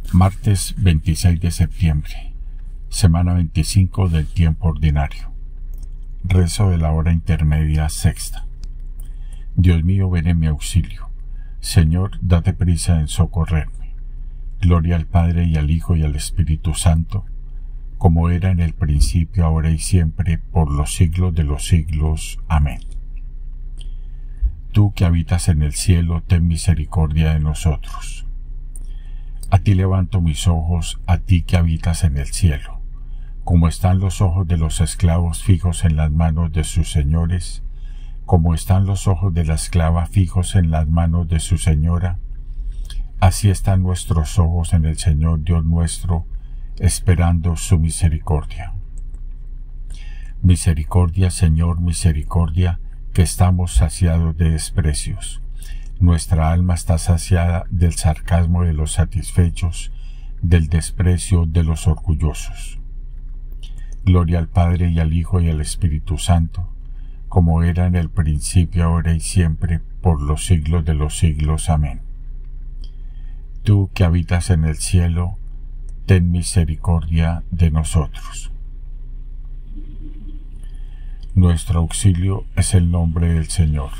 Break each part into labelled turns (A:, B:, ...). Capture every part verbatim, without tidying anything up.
A: Martes veintiséis de septiembre, semana veinticinco del tiempo ordinario. Rezo de la hora intermedia sexta. Dios mío, ven en mi auxilio. Señor, date prisa en socorrerme. Gloria al Padre y al Hijo y al Espíritu Santo, como era en el principio, ahora y siempre, por los siglos de los siglos. Amén. Tú que habitas en el cielo, ten misericordia de nosotros. A ti levanto mis ojos, a ti que habitas en el cielo. Como están los ojos de los esclavos fijos en las manos de sus señores, como están los ojos de la esclava fijos en las manos de su señora, así están nuestros ojos en el Señor Dios nuestro, esperando su misericordia. Misericordia, Señor, misericordia, que estamos saciados de desprecios. Nuestra alma está saciada del sarcasmo de los satisfechos, del desprecio de los orgullosos. Gloria al Padre y al Hijo y al Espíritu Santo, como era en el principio, ahora y siempre, por los siglos de los siglos. Amén. Tú que habitas en el cielo, ten misericordia de nosotros. Nuestro auxilio es el nombre del Señor.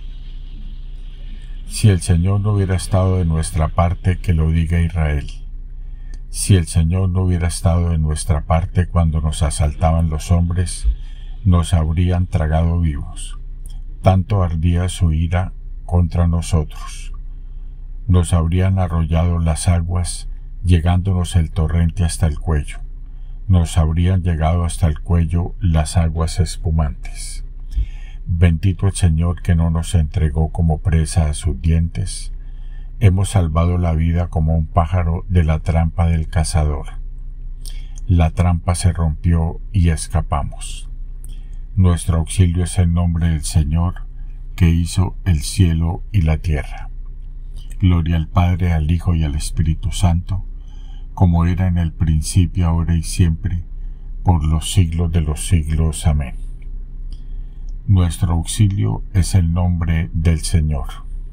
A: Si el Señor no hubiera estado de nuestra parte, que lo diga Israel. Si el Señor no hubiera estado de nuestra parte cuando nos asaltaban los hombres, nos habrían tragado vivos. Tanto ardía su ira contra nosotros. Nos habrían arrollado las aguas, llegándonos el torrente hasta el cuello. Nos habrían llegado hasta el cuello las aguas espumantes. Bendito el Señor que no nos entregó como presa a sus dientes. Hemos salvado la vida como un pájaro de la trampa del cazador. La trampa se rompió y escapamos. Nuestro auxilio es el nombre del Señor, que hizo el cielo y la tierra. Gloria al Padre, al Hijo y al Espíritu Santo, como era en el principio, ahora y siempre, por los siglos de los siglos. Amén. Nuestro auxilio es el nombre del Señor.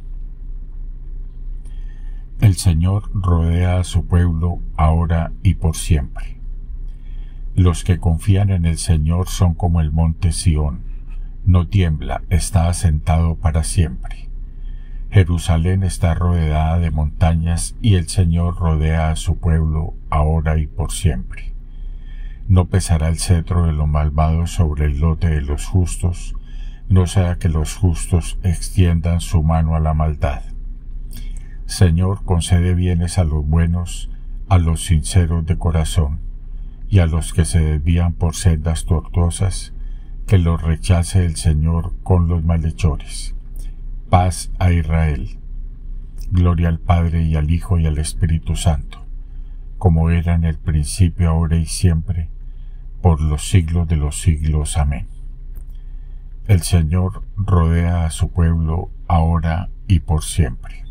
A: El Señor rodea a su pueblo ahora y por siempre. Los que confían en el Señor son como el monte Sión. No tiembla, está asentado para siempre. Jerusalén está rodeada de montañas y el Señor rodea a su pueblo ahora y por siempre. No pesará el cetro de los malvados sobre el lote de los justos, no sea que los justos extiendan su mano a la maldad. Señor, concede bienes a los buenos, a los sinceros de corazón, y a los que se desvían por sendas tortuosas, que los rechace el Señor con los malhechores. Paz a Israel. Gloria al Padre y al Hijo y al Espíritu Santo, como era en el principio, ahora y siempre, por los siglos de los siglos. Amén. El Señor rodea a su pueblo ahora y por siempre.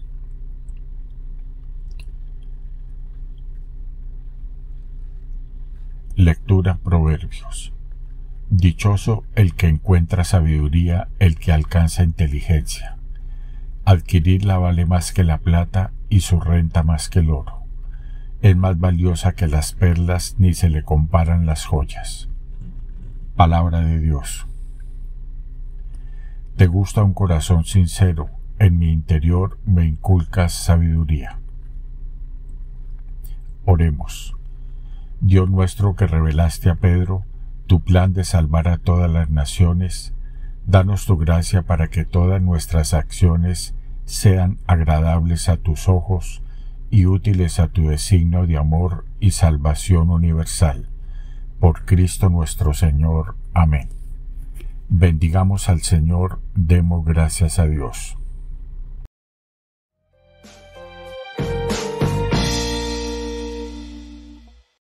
A: Lectura Proverbios. Dichoso el que encuentra sabiduría, el que alcanza inteligencia. Adquirirla vale más que la plata y su renta más que el oro. Es más valiosa que las perlas, ni se le comparan las joyas. Palabra de Dios. Te gusta un corazón sincero, en mi interior me inculcas sabiduría. Oremos. Dios nuestro, que revelaste a Pedro tu plan de salvar a todas las naciones, danos tu gracia para que todas nuestras acciones sean agradables a tus ojos y útiles a tu designio de amor y salvación universal. Por Cristo nuestro Señor. Amén. Bendigamos al Señor, demos gracias a Dios.